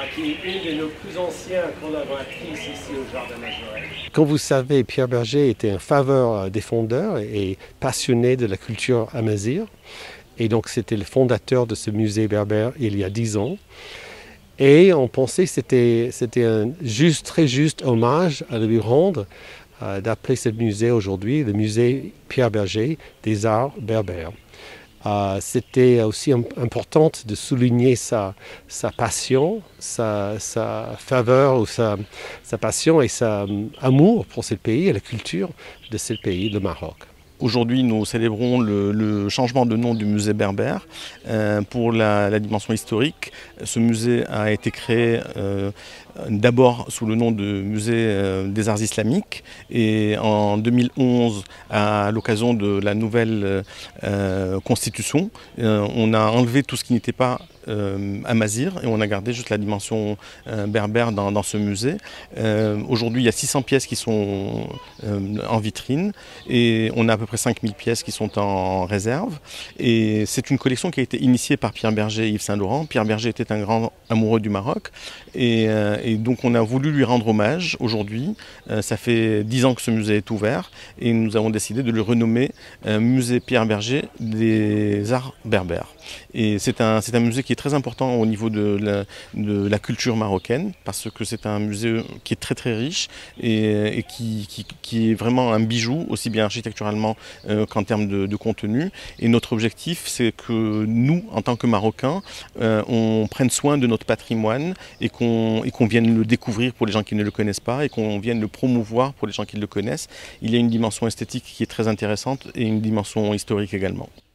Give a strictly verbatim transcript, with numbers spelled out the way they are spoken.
qui est une de nos plus anciennes collaboratrices ici au Jardin Majorel. Comme vous savez, Pierre Berger était un faveur défendeur et passionné de la culture amazigh. Et donc c'était le fondateur de ce musée berbère il y a dix ans. Et on pensait que c'était, c'était un juste, très juste hommage à lui rendre euh, d'appeler ce musée aujourd'hui le musée Pierre Berger des arts berbères. Euh, c'était aussi important de souligner sa, sa passion, sa, sa faveur, ou sa, sa passion et son amour pour ce pays et la culture de ce pays, le Maroc. Aujourd'hui, nous célébrons le, le changement de nom du musée berbère. Euh, pour la, la dimension historique, ce musée a été créé euh, d'abord sous le nom de musée euh, des arts islamiques et en deux mille onze, à l'occasion de la nouvelle euh, constitution, euh, on a enlevé tout ce qui n'était pas Euh, amazigh et on a gardé juste la dimension euh, berbère dans, dans ce musée. Euh, Aujourd'hui, il y a six cents pièces qui sont euh, en vitrine et on a à peu près cinq mille pièces qui sont en réserve. Et c'est une collection qui a été initiée par Pierre Berger et Yves Saint-Laurent. Pierre Berger était un grand amoureux du Maroc et, euh, et donc on a voulu lui rendre hommage aujourd'hui. Euh, ça fait dix ans que ce musée est ouvert et nous avons décidé de le renommer euh, Musée Pierre Berger des arts berbères. Et c'est un, c'est un musée qui est très important au niveau de la, de la culture marocaine parce que c'est un musée qui est très très riche et, et qui, qui, qui est vraiment un bijou aussi bien architecturalement euh, qu'en termes de, de contenu. Et notre objectif, c'est que nous, en tant que Marocains, euh, on prenne soin de notre patrimoine et qu'on et qu'on vienne le découvrir pour les gens qui ne le connaissent pas et qu'on vienne le promouvoir pour les gens qui le connaissent. Il y a une dimension esthétique qui est très intéressante et une dimension historique également.